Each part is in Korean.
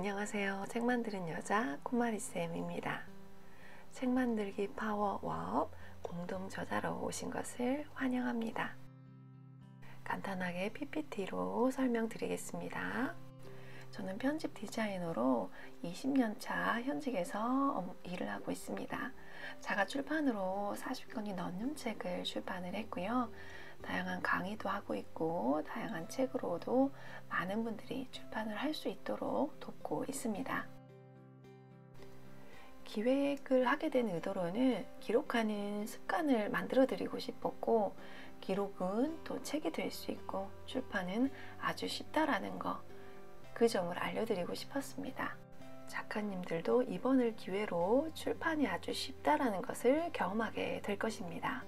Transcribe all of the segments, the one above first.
안녕하세요. 책 만드는 여자 코마리쌤입니다. 책 만들기 파워워업 공동 저자로 오신 것을 환영합니다. 간단하게 PPT로 설명드리겠습니다. 저는 편집 디자이너로 20년차 현직에서 일을 하고 있습니다. 자가 출판으로 40권이 넘는 책을 출판을 했고요. 다양한 강의도 하고 있고 다양한 책으로도 많은 분들이 출판을 할 수 있도록 돕고 있습니다. 기획을 하게 된 의도로는 기록하는 습관을 만들어 드리고 싶었고, 기록은 또 책이 될 수 있고 출판은 아주 쉽다라는 거, 그 점을 알려드리고 싶었습니다. 작가님들도 이번을 기회로 출판이 아주 쉽다라는 것을 경험하게 될 것입니다.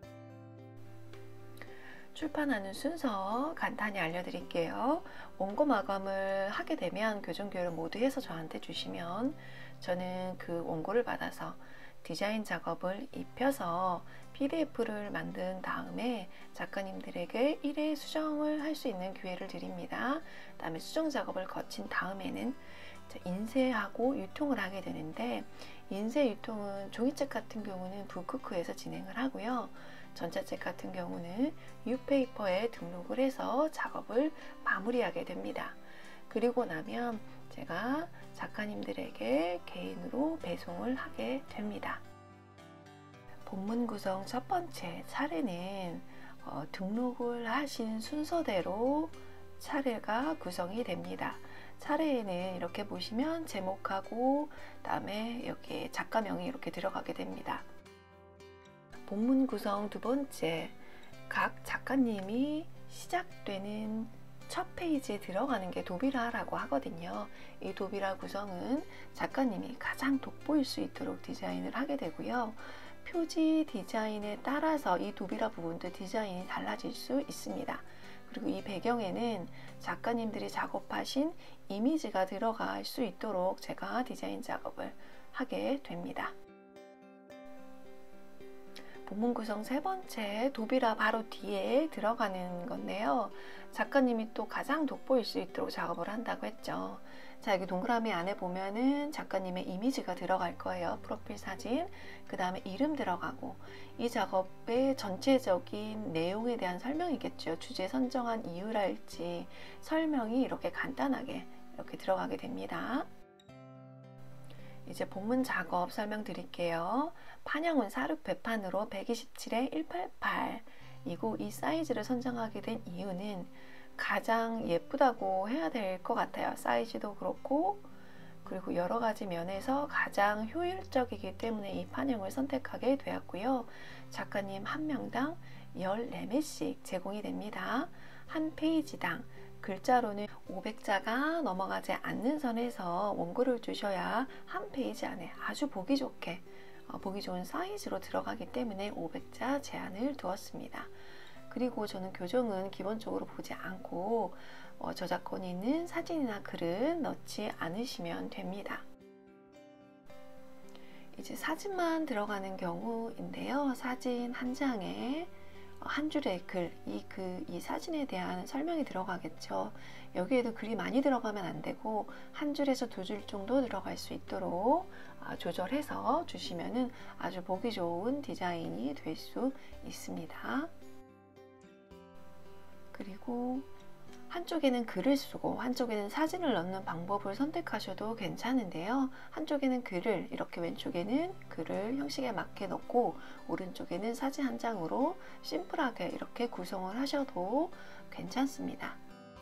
출판하는 순서 간단히 알려드릴게요. 원고 마감을 하게 되면 교정교를 모두 해서 저한테 주시면 저는 그 원고를 받아서 디자인 작업을 입혀서 PDF를 만든 다음에 작가님들에게 1회 수정을 할 수 있는 기회를 드립니다. 그다음에 수정 작업을 거친 다음에는 인쇄하고 유통을 하게 되는데, 인쇄 유통은 종이책 같은 경우는 북크크에서 진행을 하고요. 전자책 같은 경우는 뉴페이퍼에 등록을 해서 작업을 마무리하게 됩니다. 그리고 나면 제가 작가님들에게 개인으로 배송을 하게 됩니다. 본문 구성 첫 번째 차례는 등록을 하신 순서대로 차례가 구성이 됩니다. 차례에는 이렇게 보시면 제목하고 그다음에 여기에 작가명이 이렇게 들어가게 됩니다. 본문 구성 두 번째, 각 작가님이 시작되는 첫 페이지에 들어가는 게 도비라라고 하거든요. 이 도비라 구성은 작가님이 가장 돋보일 수 있도록 디자인을 하게 되고요. 표지 디자인에 따라서 이 도비라 부분도 디자인이 달라질 수 있습니다. 그리고 이 배경에는 작가님들이 작업하신 이미지가 들어갈 수 있도록 제가 디자인 작업을 하게 됩니다. 본문 구성 세 번째, 도비라 바로 뒤에 들어가는 건데요. 작가님이 또 가장 돋보일 수 있도록 작업을 한다고 했죠. 자, 여기 동그라미 안에 보면은 작가님의 이미지가 들어갈 거예요. 프로필 사진, 그 다음에 이름 들어가고, 이 작업의 전체적인 내용에 대한 설명이겠죠. 주제 선정한 이유랄지 설명이 이렇게 간단하게 이렇게 들어가게 됩니다. 이제 본문 작업 설명드릴게요. 판형은 사륙 배판으로 127에 188 이고, 이 사이즈를 선정하게 된 이유는 가장 예쁘다고 해야 될 것 같아요. 사이즈도 그렇고, 그리고 여러 가지 면에서 가장 효율적이기 때문에 이 판형을 선택하게 되었고요. 작가님 한 명당 14매씩 제공이 됩니다. 한 페이지당 글자로는 500자가 넘어가지 않는 선에서 원고를 주셔야 한 페이지 안에 아주 보기 좋은 사이즈로 들어가기 때문에 500자 제한을 두었습니다. 그리고 저는 교정은 기본적으로 보지 않고 저작권이 있는 사진이나 글은 넣지 않으시면 됩니다. 이제 사진만 들어가는 경우인데요. 사진 한 장에 한 줄의 글, 이 사진에 대한 설명이 들어가겠죠. 여기에도 글이 많이 들어가면 안 되고 한 줄에서 두 줄 정도 들어갈 수 있도록 조절해서 주시면은 아주 보기 좋은 디자인이 될 수 있습니다. 그리고 한쪽에는 글을 쓰고 한쪽에는 사진을 넣는 방법을 선택하셔도 괜찮은데요. 한쪽에는 글을, 이렇게 왼쪽에는 글을 형식에 맞게 넣고 오른쪽에는 사진 한 장으로 심플하게 이렇게 구성을 하셔도 괜찮습니다.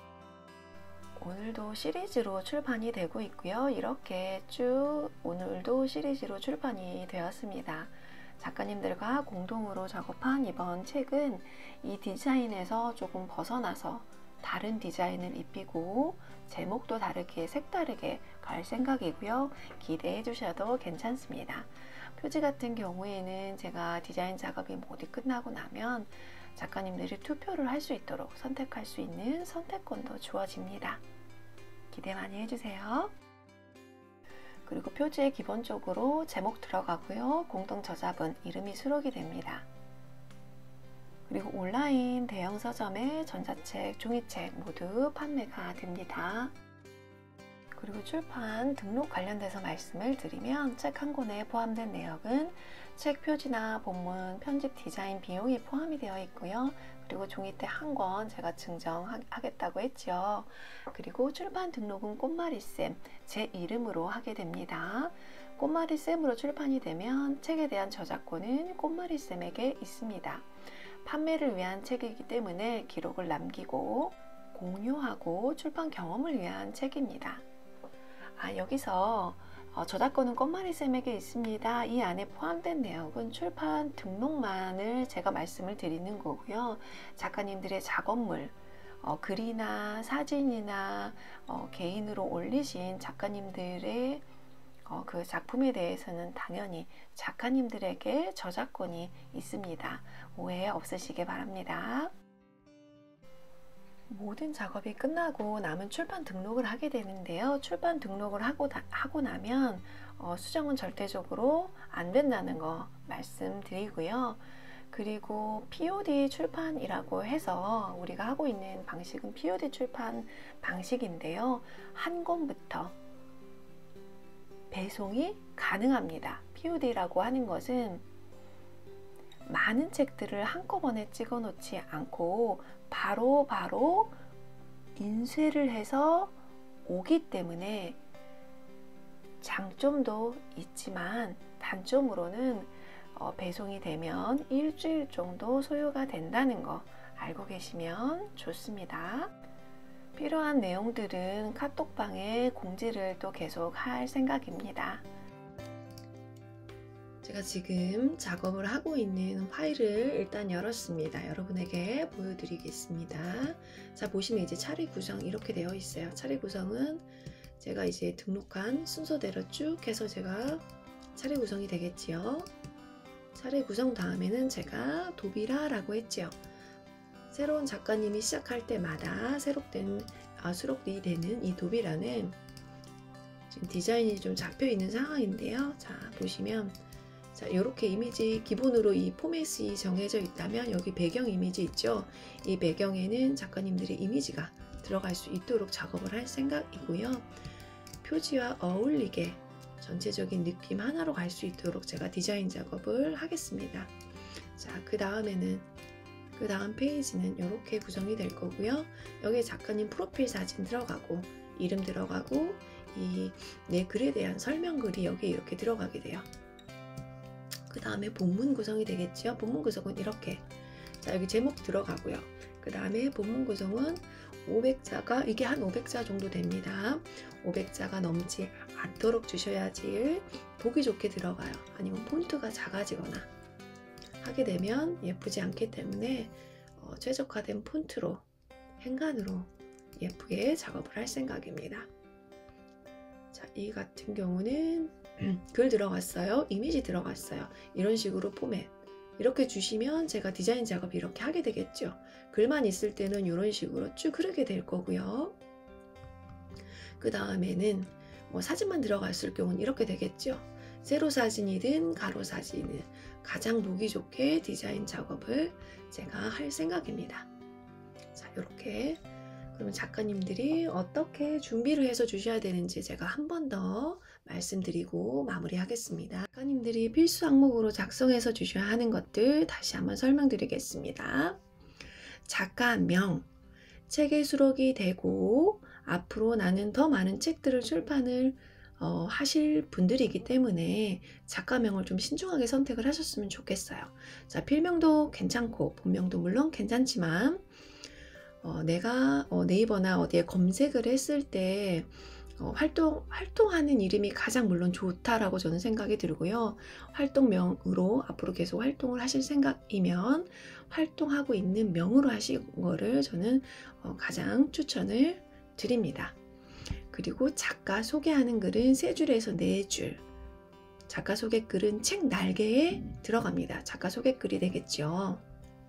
오늘도 시리즈로 출판이 되고 있고요. 이렇게 쭉 오늘도 시리즈로 출판이 되었습니다. 작가님들과 공동으로 작업한 이번 책은 이 디자인에서 조금 벗어나서 다른 디자인을 입히고 제목도 다르게 색다르게 갈 생각이고요. 기대해 주셔도 괜찮습니다. 표지 같은 경우에는 제가 디자인 작업이 모두 끝나고 나면 작가님들이 투표를 할 수 있도록 선택할 수 있는 선택권도 주어집니다. 기대 많이 해주세요. 그리고 표지에 기본적으로 제목 들어가고요. 공동 저자분 이름이 수록이 됩니다. 그리고 온라인 대형 서점에 전자책, 종이책 모두 판매가 됩니다. 그리고 출판 등록 관련돼서 말씀을 드리면 책 한 권에 포함된 내역은 책 표지나 본문, 편집 디자인 비용이 포함이 되어 있고요. 그리고 종이대 한 권 제가 증정하겠다고 했죠. 그리고 출판 등록은 꽃마리쌤 제 이름으로 하게 됩니다. 꽃마리쌤으로 출판이 되면 책에 대한 저작권은 꽃마리쌤에게 있습니다. 판매를 위한 책이기 때문에 기록을 남기고 공유하고 출판 경험을 위한 책입니다. 여기서 저작권은 꽃마리쌤에게 있습니다. 이 안에 포함된 내역은 출판 등록만을 제가 말씀을 드리는 거고요. 작가님들의 작업물, 글이나 사진이나 개인으로 올리신 작가님들의 그 작품에 대해서는 당연히 작가님들에게 저작권이 있습니다. 오해 없으시기 바랍니다. 모든 작업이 끝나고 남은 출판 등록을 하게 되는데요. 출판 등록을 하고 나면 수정은 절대적으로 안 된다는 거 말씀드리고요. 그리고 POD 출판이라고 해서 우리가 하고 있는 방식은 POD 출판 방식인데요. 한 권부터 배송이 가능합니다. POD라고 하는 것은 많은 책들을 한꺼번에 찍어 놓지 않고 바로 인쇄를 해서 오기 때문에 장점도 있지만 단점으로는 배송이 되면 일주일 정도 소요가 된다는 거 알고 계시면 좋습니다. 필요한 내용들은 카톡방에 공지를 또 계속 할 생각입니다. 제가 지금 작업을 하고 있는 파일을 일단 열었습니다. 여러분에게 보여드리겠습니다. 자, 보시면 이제 차례 구성 이렇게 되어 있어요. 차례 구성은 제가 이제 등록한 순서대로 쭉 해서 제가 차례 구성이 되겠지요. 차례 구성 다음에는 제가 도비라라고 했죠. 새로운 작가님이 시작할 때마다 수록이 되는 이 도비라는 지금 디자인이 좀 잡혀 있는 상황인데요. 자, 보시면 자, 이렇게 이미지 기본으로 이 포맷이 정해져 있다면 여기 배경 이미지 있죠. 이 배경에는 작가님들의 이미지가 들어갈 수 있도록 작업을 할 생각이고요. 표지와 어울리게 전체적인 느낌 하나로 갈 수 있도록 제가 디자인 작업을 하겠습니다. 자, 그 다음 페이지는 이렇게 구성이 될 거고요. 여기 작가님 프로필 사진 들어가고 이름 들어가고 이 내 글에 대한 설명글이 여기 이렇게 들어가게 돼요. 그 다음에 본문 구성이 되겠죠. 본문 구성은 이렇게 자, 여기 제목 들어가고요. 그 다음에 본문 구성은 500자가 이게 한 500자 정도 됩니다. 500자가 넘지 않도록 주셔야지 보기 좋게 들어가요. 아니면 폰트가 작아지거나 하게 되면 예쁘지 않기 때문에 최적화된 폰트로 행간으로 예쁘게 작업을 할 생각입니다. 자, 이 같은 경우는 글 들어갔어요. 이미지 들어갔어요. 이런 식으로 포맷 이렇게 주시면 제가 디자인 작업 이렇게 하게 되겠죠. 글만 있을 때는 이런 식으로 쭉 흐르게 될 거고요. 그 다음에는 뭐 사진만 들어갔을 경우는 이렇게 되겠죠. 세로 사진이든 가로 사진이든 가장 보기 좋게 디자인 작업을 제가 할 생각입니다. 자, 이렇게 그러면 작가님들이 어떻게 준비를 해서 주셔야 되는지 제가 한 번 더 말씀드리고 마무리하겠습니다. 작가님들이 필수 항목으로 작성해서 주셔야 하는 것들 다시 한번 설명드리겠습니다. 작가명, 책의 수록이 되고 앞으로 나는 더 많은 책들을 출판을 하실 분들이기 때문에 작가명을 좀 신중하게 선택을 하셨으면 좋겠어요. 자, 필명도 괜찮고 본명도 물론 괜찮지만 내가 네이버나 어디에 검색을 했을 때 활동하는 이름이 가장 물론 좋다라고 저는 생각이 들고요. 활동명으로 앞으로 계속 활동을 하실 생각이면 활동하고 있는 명으로 하신 거를 저는 가장 추천을 드립니다. 그리고 작가 소개하는 글은 3줄에서 4줄. 작가 소개 글은 책 날개에 들어갑니다. 작가 소개 글이 되겠죠.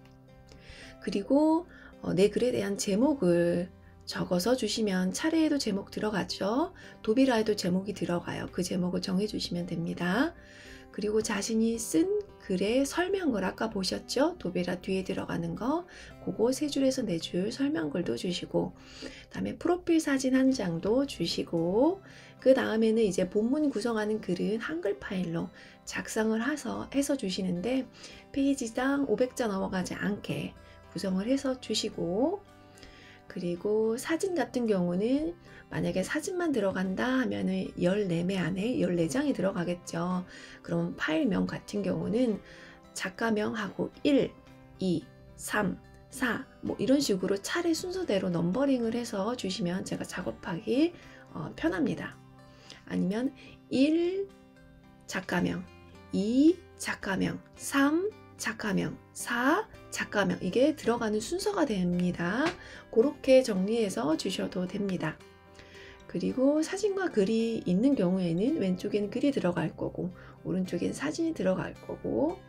그리고 내 글에 대한 제목을 적어서 주시면 차례에도 제목 들어가죠. 도비라에도 제목이 들어가요. 그 제목을 정해 주시면 됩니다. 그리고 자신이 쓴 글의 설명글 아까 보셨죠? 도배라 뒤에 들어가는 거 그거 3줄에서 4줄 설명글도 주시고 그다음에 프로필 사진 한 장도 주시고 그 다음에는 이제 본문 구성하는 글은 한글 파일로 작성을 해서 주시는데 페이지당 500자 넘어가지 않게 구성을 해서 주시고 그리고 사진 같은 경우는 만약에 사진만 들어간다 하면은 14매 안에 14장이 들어가겠죠. 그럼 파일명 같은 경우는 작가명하고 1, 2, 3, 4 뭐 이런 식으로 차례 순서대로 넘버링을 해서 주시면 제가 작업하기 편합니다. 아니면 1 작가명, 2 작가명, 3 작가명, 4 작가명 이게 들어가는 순서가 됩니다. 그렇게 정리해서 주셔도 됩니다. 그리고 사진과 글이 있는 경우에는 왼쪽에는 글이 들어갈 거고 오른쪽엔 사진이 들어갈 거고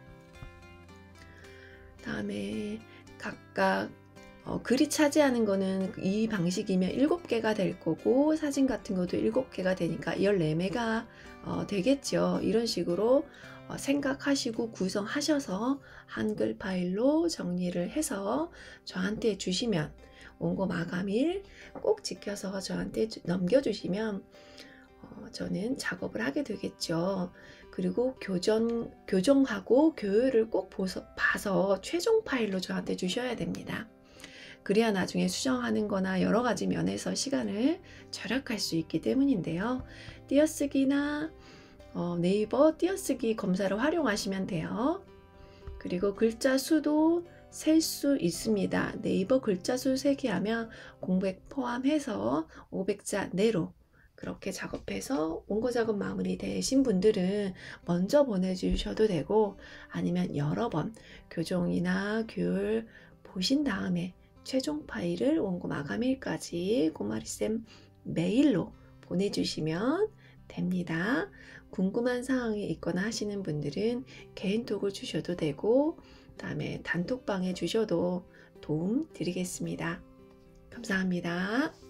다음에 각각 글이 차지하는 거는 이 방식이면 7개가 될 거고 사진 같은 것도 7개가 되니까 14매가 되겠죠. 이런 식으로 생각하시고 구성하셔서 한글 파일로 정리를 해서 저한테 주시면 원고 마감일 꼭 지켜서 저한테 넘겨주시면 저는 작업을 하게 되겠죠. 그리고 교정하고 교율을 꼭 봐서 최종 파일로 저한테 주셔야 됩니다. 그래야 나중에 수정하는 거나 여러 가지 면에서 시간을 절약할 수 있기 때문인데요. 띄어쓰기나 네이버 띄어쓰기 검사를 활용하시면 돼요. 그리고 글자 수도 셀 수 있습니다. 네이버 글자 수 세기 하면 공백 포함해서 500자 내로 그렇게 작업해서 원고 작업 마무리 되신 분들은 먼저 보내주셔도 되고 아니면 여러 번 교정이나 교율 보신 다음에 최종 파일을 원고 마감일까지 꼬마리쌤 메일로 보내주시면 됩니다. 궁금한 사항이 있거나 하시는 분들은 개인톡을 주셔도 되고 다음에 단톡방에 주셔도 도움 드리겠습니다. 감사합니다.